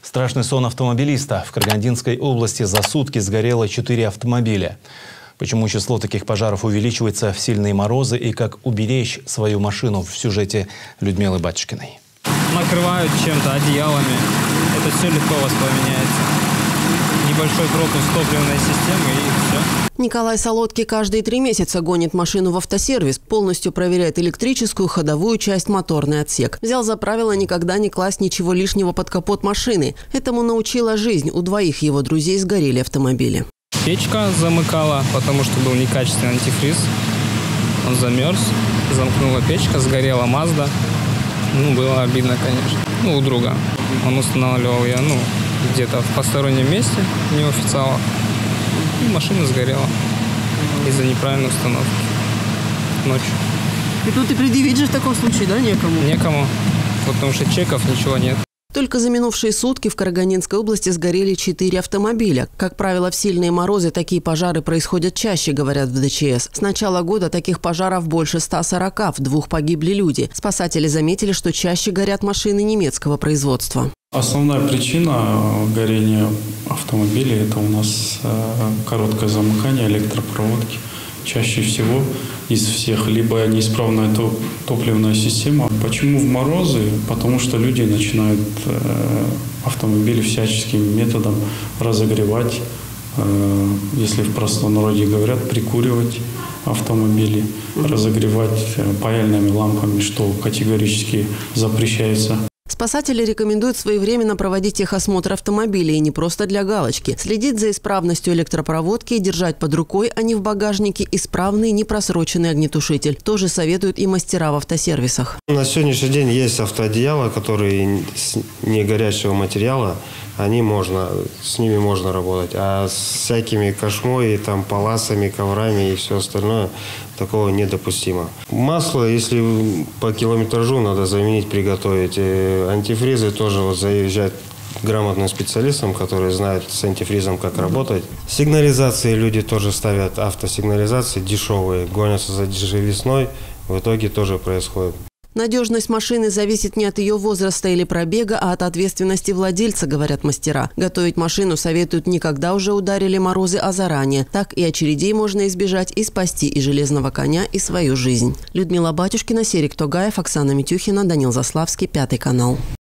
Страшный сон автомобилиста. В Карагандинской области за сутки сгорело 4 автомобиля. Почему число таких пожаров увеличивается в сильные морозы и как уберечь свою машину в сюжете Людмилы Батюшкиной. Накрывают чем-то, одеялами. Это все легко воспламеняется. Небольшой пропуск топливной системы и все. Николай Солодкий каждые 3 месяца гонит машину в автосервис, полностью проверяет электрическую, ходовую часть, моторный отсек. Взял за правило никогда не класть ничего лишнего под капот машины. Этому научила жизнь. У 2 его друзей сгорели автомобили. Печка замыкала, потому что был некачественный антифриз. Он замерз, замкнула печка, сгорела Мазда. Было обидно, конечно. У друга. Он устанавливал ее, где-то в постороннем месте, не у официала. И машина сгорела из-за неправильной установки ночью. И тут и предъявить же в таком случае, да, некому? Некому, потому что чеков ничего нет. Только за минувшие сутки в Карагандинской области сгорели 4 автомобиля. Как правило, в сильные морозы такие пожары происходят чаще, говорят в ДЧС. С начала года таких пожаров больше 140, в 2 погибли люди. Спасатели заметили, что чаще горят машины немецкого производства. Основная причина горения автомобилей – это у нас короткое замыкание электропроводки. Чаще всего из всех либо неисправная топливная система. Почему в морозы? Потому что люди начинают автомобили всяческим методом разогревать, если в простонародье говорят, прикуривать автомобили, разогревать паяльными лампами, что категорически запрещается. Спасатели рекомендуют своевременно проводить техосмотр автомобилей, не просто для галочки. Следить за исправностью электропроводки и держать под рукой, а не в багажнике, исправный непросроченный огнетушитель. Тоже советуют и мастера в автосервисах. На сегодняшний день есть автоодеяла, которые с негорячего материала, с ними можно работать. А с всякими кошмой, паласами, коврами и все остальное, такого недопустимо. Масло, если по километражу надо заменить, приготовить. Антифризы тоже заезжать к грамотным специалистам, которые знают с антифризом, как работать. Сигнализации люди тоже ставят, автосигнализации дешевые, гонятся за дешевизной, в итоге тоже происходит. Надежность машины зависит не от ее возраста или пробега, а от ответственности владельца, говорят мастера. Готовить машину советуют не когда уже ударили морозы, а заранее. Так и очередей можно избежать и спасти и железного коня, и свою жизнь. Людмила Батюшкина, Серик Тогаев, Оксана Митюхина, Данил Заславский, 5 канал.